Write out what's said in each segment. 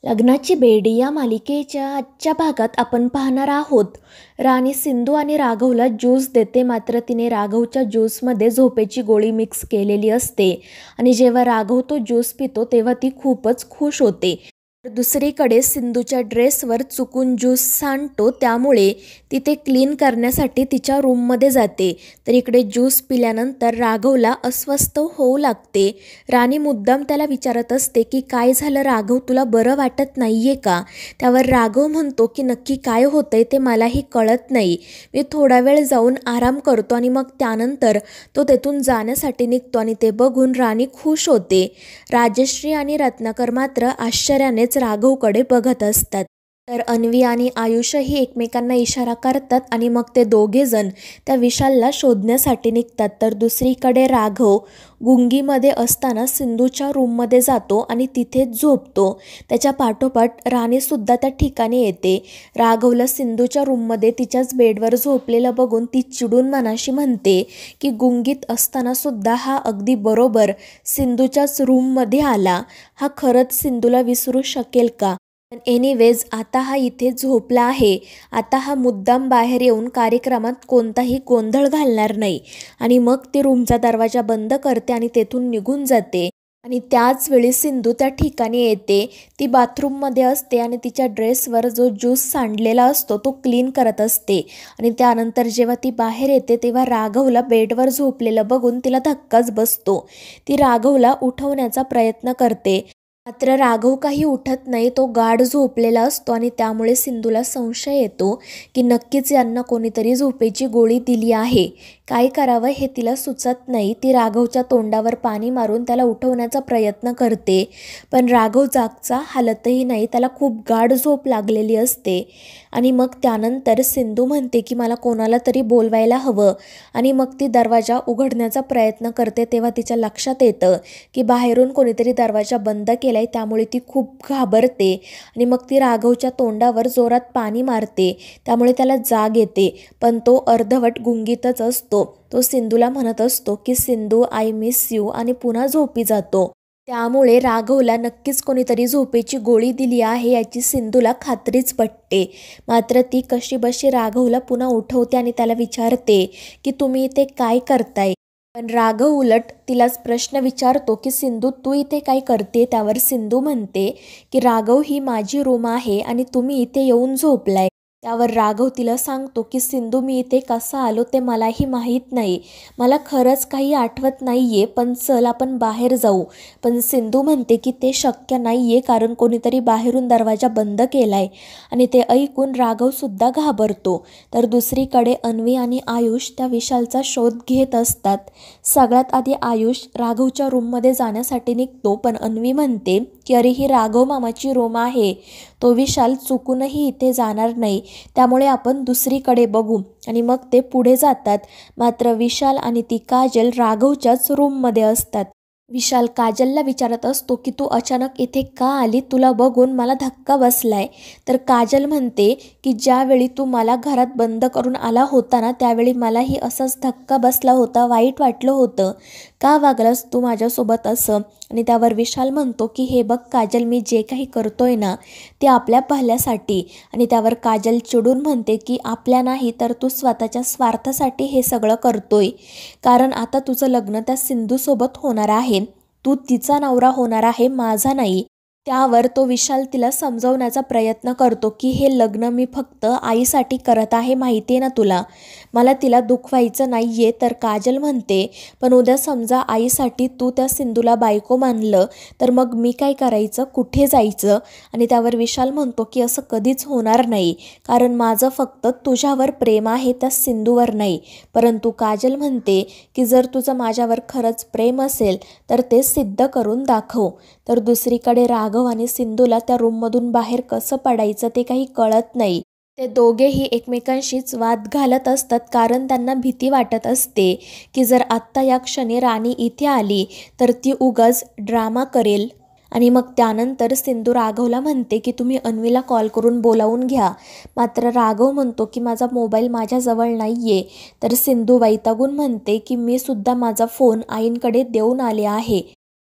लग्नाची बेडी या मालिकेच्या आजच्या भागात आपण पाहणार आहोत. राणी सिंधू आणि राघवला ज्यूस देते, मात्र तिने राघवच्या ज्यूसमध्ये झोपेची गोळी मिक्स केलेली असते आणि जेव्हा राघव तो ज्यूस पितो तेव्हा ती खूपच खुश होते. दुसरीकडे सिंधूच्या ड्रेसवर चुकून ज्यूस सांडतो, त्यामुळे ती ते क्लीन करण्यासाठी तिच्या रूममध्ये जाते. तर इकडे ज्यूस पिल्यानंतर राघवला अस्वस्थ होऊ लागते. राणी मुद्दाम त्याला विचारत असते की काय झालं राघव, तुला बरं वाटत नाहीये का? त्यावर राघव म्हणतो की नक्की काय होतंय ते मलाही कळत नाही. मी थोडा वेळ जाऊन आराम करतो आणि मग त्यानंतर तो तेथून जाण्यासाठी निघतो आणि ते बघून राणी खुश होते. राजश्री आणि रत्नाकर मात्र आश्चर्यानेच राघवकडे बघत असतात. तर अन्वी आणि आयुषही एकमेकांना इशारा करतात आणि मग ते दोघेजण त्या विशालला शोधण्यासाठी निघतात. तर दुसरीकडे राघव गुंगीमध्ये असताना सिंधूच्या रूममध्ये जातो आणि तिथेच झोपतो. त्याच्या पाठोपाठ राणीसुद्धा त्या ठिकाणी येते. राघवला सिंधूच्या रूममध्ये तिच्याच बेडवर झोपलेलं बघून ती चिडून मनाशी म्हणते की गुंगीत असताना सुद्धा हा अगदी बरोबर सिंधूच्याच रूममध्ये आला. हा खरंच सिंधूला विसरू शकेल का? पण एनिवेज आता हा इथे झोपला आहे. आता हा मुद्दाम बाहेर येऊन कार्यक्रमात कोणताही गोंधळ घालणार नाही. आणि मग ती रूमचा दरवाजा बंद करते आणि तेथून निघून जाते. आणि त्याच वेळी सिंधू त्या ठिकाणी येते. ती बाथरूममध्ये असते आणि तिच्या ड्रेसवर जो ज्यूस सांडलेला असतो तो क्लीन करत असते. आणि त्यानंतर जेव्हा ती बाहेर येते तेव्हा राघवला बेडवर झोपलेलं बघून तिला धक्काच बसतो. ती राघवला उठवण्याचा प्रयत्न करते, मात्र राघव काही उठत नाही. तो गाढ झोपलेला असतो आणि त्यामुळे सिंधूला संशय येतो की नक्कीच यांना कोणीतरी झोपेची गोळी दिली आहे. काय करावं हे तिला सुचत नाही. ती राघवच्या तोंडावर पाणी मारून त्याला उठवण्याचा प्रयत्न करते, पण राघव जागचा हालतही नाही. त्याला खूप गाढ झोप लागलेली असते. आणि मग त्यानंतर सिंधू म्हणते की मला कोणाला तरी बोलवायला हवं. आणि मग ती दरवाजा उघडण्याचा प्रयत्न करते तेव्हा तिच्या लक्षात येतं की बाहेरून कोणीतरी दरवाजा बंद केलाय. त्यामुळे ती खूप घाबरते आणि मग ती राघवच्या तोंडावर जोरात पाणी मारते. त्यामुळे त्याला जाग येते, पण तो अर्धवट गुंगीतच असतो. तो सिंधूला म्हणत असतो की सिंधू आय मिस यू आणि पुन्हा झोपी जातो. त्यामुळे राघवला नक्कीच कोणीतरी झोपेची गोळी दिली आहे याची सिंधूला खात्रीच पटते. मात्र ती कशीबशी राघवला पुन्हा उठवते आणि त्याला विचारते की तुम्ही इथे काय करताय? पण राघव उलट तिलाच प्रश्न विचारतो की सिंधू तू इथे काय करते? त्यावर सिंधू म्हणते की राघव ही माझी रूम आहे आणि तुम्ही इथे येऊन झोपलाय. त्यावर राघव तिला सांगतो की सिंधू मी इथे कसा आलो ते मलाही माहीत नाही. मला खरंच काही आठवत नाहीये, पण चल आपण बाहेर जाऊ. पण सिंधू म्हणते की ते शक्य नाहीये कारण कोणीतरी बाहेरून दरवाजा बंद केलाय. आणि ते ऐकून राघवसुद्धा घाबरतो. तर दुसरीकडे अन्वी आणि आयुष त्या विशालचा शोध घेत असतात. सगळ्यात आधी आयुष राघवच्या रूममध्ये जाण्यासाठी निघतो, पण अन्वी म्हणते की अरे ही राघव मामाची रूम आहे. तो विशाल चुकूनही इथे जाणार नाही, त्यामुळे आपण दुसरीकडे बघू. आणि मग ते पुढे जातात. मात्र विशाल आणि ती काजल राघवच्याच रूममध्ये असतात. विशाल काजलला विचारत असतो की तू अचानक इथे का आली? तुला बघून मला धक्का बसलाय. तर काजल म्हणते की ज्यावेळी तू मला घरात बंद करून आला होता ना, त्यावेळी मलाही असाच धक्का बसला होता, वाईट वाटलं होतं. का वागलास तू माझ्यासोबत असं? आणि त्यावर विशाल म्हणतो की हे बघ काजल, मी जे काही करतोय ना ते आपल्या भल्यासाठी. आणि त्यावर काजल चिडून म्हणते की आपल्या नाही तर तू स्वतःच्या स्वार्थासाठी हे सगळं करतोय. कारण आता तुझं लग्न त्या सिंधूसोबत होणार आहे. तू तिचा नवरा होणार आहे, माझा नाही. त्यावर तो विशाल तिला समजवण्याचा प्रयत्न करतो की हे लग्न मी फक्त आईसाठी करत आहे, माहिती आहे ना तुला. मला तिला दुखवायचं नाहीये. तर काजल म्हणते पण उद्या समजा आईसाठी तू त्या सिंधूला बायको मानलं तर मग मी काय करायचं, कुठे जायचं? आणि त्यावर विशाल म्हणतो की असं कधीच होणार नाही, कारण माझं फक्त तुझ्यावर प्रेम आहे, त्या सिंधूवर नाही. परंतु काजल म्हणते की जर तुझं माझ्यावर खरंच प्रेम असेल तर ते सिद्ध करून दाखव. तर दुसरीकडे राघव आणि सिंधूला त्या रूममधून बाहेर कसं पडायचं ते काही कळत नाही. ते दोघेही एकमेकांशीच वाद घालत असतात, कारण त्यांना भीती वाटत असते की जर आत्ता या क्षणी राणी इथे आली तर ती उगाच ड्रामा करेल. आणि मग त्यानंतर सिंधू राघवला म्हणते की तुम्ही अन्वीला कॉल करून बोलावून घ्या. मात्र राघव म्हणतो की माझा मोबाईल माझ्याजवळ नाहीये. तर सिंधू वैतागून म्हणते की मी सुद्धा माझा फोन आईंकडे देऊन आले आहे.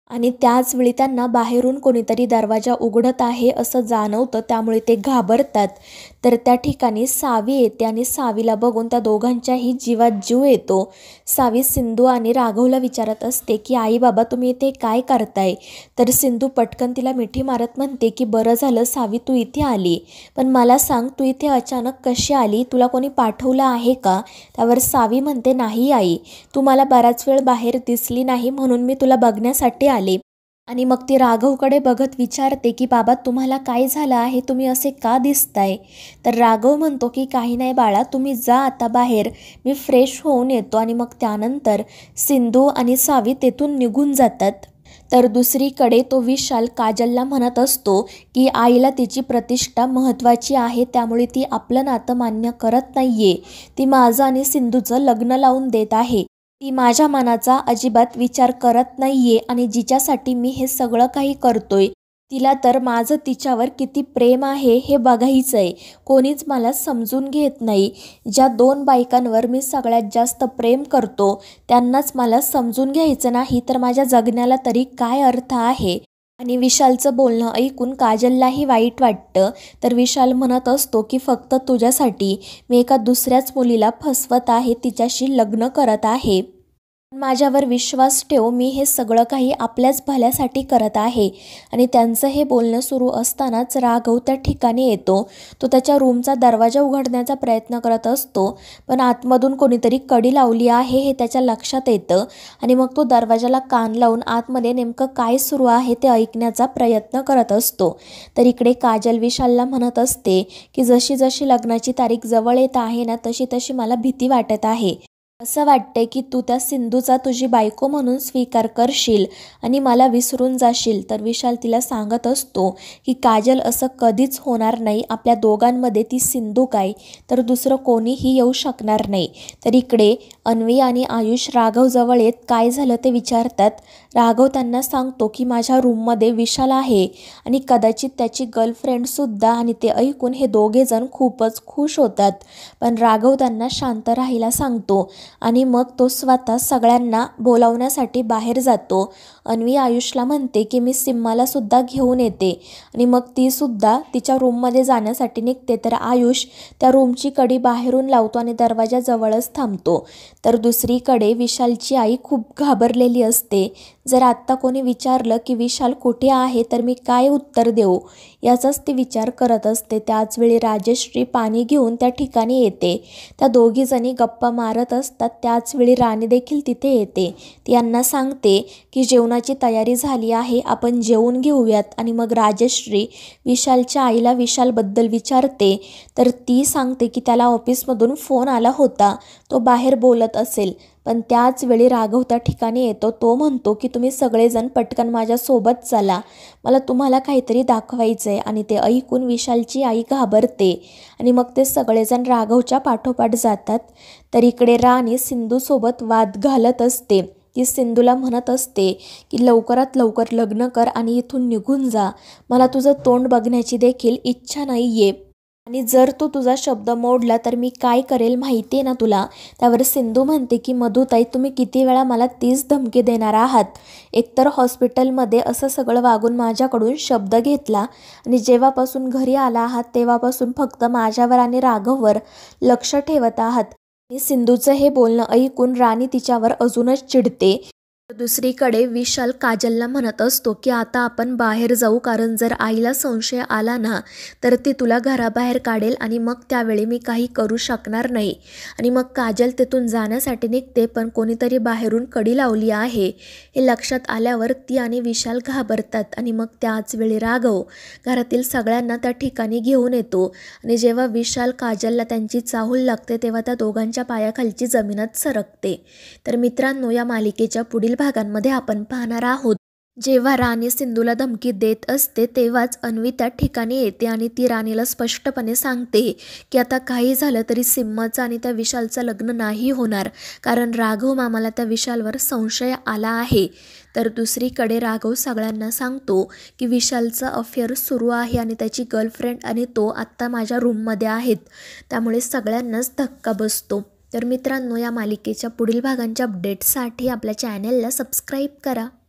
आणि त्याच वेळी त्यांना बाहेरून कोणीतरी दरवाजा उघडत आहे असं जाणवतं, त्यामुळे ते घाबरतात. तर त्या ठिकाणी सावी येते आणि सावीला बघून त्या दोघांच्याही जीवात जीव येतो. सावी सिंधू आणि राघवला विचारत असते की आई बाबा तुम्ही इथे काय करताय. तर सिंधू पटकन तिला मिठी मारत म्हणते की बरं झालं सावी तू इथे आली, पण मला सांग तू इथे अचानक कशी आली, तुला कोणी पाठवलं आहे का. त्यावर सावी म्हणते नाही आई, तू मला बराच वेळ बाहेर दिसली नाही म्हणून मी तुला बघण्यासाठी आले. आणि मग ती राघवकडे बघत विचारते की बाबा तुम्हाला काय झालं आहे, तुम्ही असे का दिसताय. तर राघव म्हणतो की काही नाही बाळा, तुम्ही जा आता बाहेर, मी फ्रेश होऊन येतो. आणि मग त्यानंतर सिंधू आणि सावी तेथून निघून जातात. तर दुसरीकडे तो विशाल काजलला म्हणत असतो की आईला तिची प्रतिष्ठा महत्त्वाची आहे, त्यामुळे ती आपलं नातं मान्य करत नाहीये. ती माझं आणि सिंधूचं लग्न लावून देत आहे. ती माझ्या मनाचा अजिबात विचार करत नाहीये आणि जिच्यासाठी मी हे सगळं काही करतोय, तिला तर माझं तिच्यावर किती प्रेम आहे हे बघायचंय. कोणीच मला समजून घेत नाही. ज्या 2 बायकांवर मी सगळ्यात जास्त प्रेम करतो त्यांनाच मला समजून घ्यायचं नाही, तर माझ्या जगण्याला तरी काय अर्थ आहे. आणि विशालचं बोलणं ऐकून काजललाही वाईट वाटतं. तर विशाल म्हणत असतो की फक्त तुझ्यासाठी मी एका दुसऱ्याच मुलीला फसवत आहे, तिच्याशी लग्न करत आहे. माझ्यावर विश्वास ठेव, मी हे सगळं काही आपल्याच भल्यासाठी करत आहे. आणि त्यांचं हे बोलणं सुरू असतानाच राघव त्या ठिकाणी येतो. तो त्याच्या रूमचा दरवाजा उघडण्याचा प्रयत्न करत असतो, पण आतमधून कोणीतरी कडी लावली आहे हे त्याच्या लक्षात येतं. आणि मग तो दरवाजाला कान लावून आतमध्ये नेमकं काय सुरू आहे ते ऐकण्याचा प्रयत्न करत असतो. तर इकडे काजल विशालला म्हणत असते की जशी जशी लग्नाची तारीख जवळ येत आहे ना, तशी तशी मला भीती वाटत आहे. असं वाटतंय की तू त्या सिंधूचा तुझी बायको म्हणून स्वीकार करशील आणि मला विसरून जाशील. तर विशाल तिला सांगत असतो की काजल असं कधीच होणार नाही, आपल्या दोघांमध्ये ती सिंधू काय तर दुसरं कोणीही येऊ शकणार नाही. तर इकडे अन्वी आणि आयुष राघवजवळ येत काय झालं ते विचारतात. राघव त्यांना सांगतो की माझ्या रूममध्ये विशाल आहे आणि कदाचित त्याची गर्लफ्रेंडसुद्धा. आणि ते ऐकून हे दोघेजण खूपच खुश होतात, पण राघव त्यांना शांत राहायला सांगतो आणि मग तो स्वतः सगळ्यांना बोलावण्यासाठी बाहेर जातो. अन्वी आयुषला म्हणते की मी सिम्माला सुद्धा घेऊन येते आणि मग ती सुद्धा तिच्या रूममध्ये जाण्यासाठी निघते. तर आयुष त्या रूमची कडी बाहेरून लावतो आणि दरवाजाजवळच थांबतो. तर दुसरीकडे विशालची आई खूप घाबरलेली असते. जर आत्ता कोणी विचारलं की विशाल कुठे आहे तर मी काय उत्तर देऊ याचाच ती विचार करत असते. त्याचवेळी राजश्री पाणी घेऊन त्या ठिकाणी येते. त्या दोघीजणी गप्पा मारत असतात. त्याचवेळी राणी देखील तिथे येते. ती यांना सांगते की जेवणाची तयारी झाली आहे, आपण जेवून घेऊयात. आणि मग राजश्री विशालच्या आईला विशालबद्दल विचारते. तर ती सांगते की त्याला ऑफिसमधून फोन आला होता, तो बाहेर बोलत असेल. पण त्याच वेळी राघव त्या ठिकाणी येतो. तो म्हणतो की तुम्ही सगळेजण पटकन माझ्यासोबत चला, मला तुम्हाला काहीतरी दाखवायचं आहे. आणि ते ऐकून विशालची आई घाबरते आणि मग ते सगळेजण राघवच्या पाठोपाठ जातात. तर इकडे राणी सिंधूसोबत वाद घालत असते. ती सिंधूला म्हणत असते की लवकरात लवकर लग्न कर आणि इथून निघून जा, मला तुझं तोंड बघण्याची देखील इच्छा नाही आहे. आणि जर तू तुझा शब्द मोडला तर मी काय करेल माहिती आहे ना तुला. त्यावर सिंधू म्हणते की मधुताई तुम्ही किती वेळा मला तीच धमकी देणार आहात. एकतर हॉस्पिटलमध्ये असं सगळं वागून माझ्याकडून शब्द घेतला आणि जेव्हापासून घरी आला आहात तेव्हापासून फक्त माझ्यावर आणि राघववर लक्ष ठेवत आहात. आणि सिंधूचं हे बोलणं ऐकून राणी तिच्यावर अजूनच चिडते. दुसरीकडे विशाल काजलला म्हणत असतो की आता आपण बाहेर जाऊ, कारण जर आईला संशय आला ना तर ती तुला घराबाहेर काढेल आणि मग त्यावेळी मी काही करू शकणार नाही. आणि मग काजल तिथून जाण्यासाठी निघते, पण कोणीतरी बाहेरून कडी लावली आहे हे लक्षात आल्यावर ती आणि विशाल घाबरतात. आणि मग त्याच वेळी राघव घरातील सगळ्यांना त्या ठिकाणी घेऊन येतो. आणि जेव्हा विशाल काजलला त्यांची चाहूल लागते तेव्हा त्या दोघांच्या पायाखालची जमीनच सरकते. तर मित्रांनो, या मालिकेच्या पुढील भागांमध्ये आपण पाहणार आहोत जेव्हा राणी सिंधूला धमकी देत असते तेव्हाच अन्वी त्या ठिकाणी येते आणि ती राणीला स्पष्टपणे सांगते की आता काही झालं तरी सिम्माचं आणि त्या विशालचं लग्न नाही होणार, कारण राघव मामाला त्या विशालवर संशय आला आहे. तर दुसरीकडे राघव सगळ्यांना सांगतो की विशालचं अफेअर सुरू आहे आणि त्याची गर्लफ्रेंड आणि तो आत्ता माझ्या रूममध्ये आहेत, त्यामुळे सगळ्यांनाच धक्का बसतो. तर मित्रांनो, या मालिकेच्या पुढील भागांच्या अपडेट्ससाठी आपल्या चॅनलला सबस्क्राईब करा.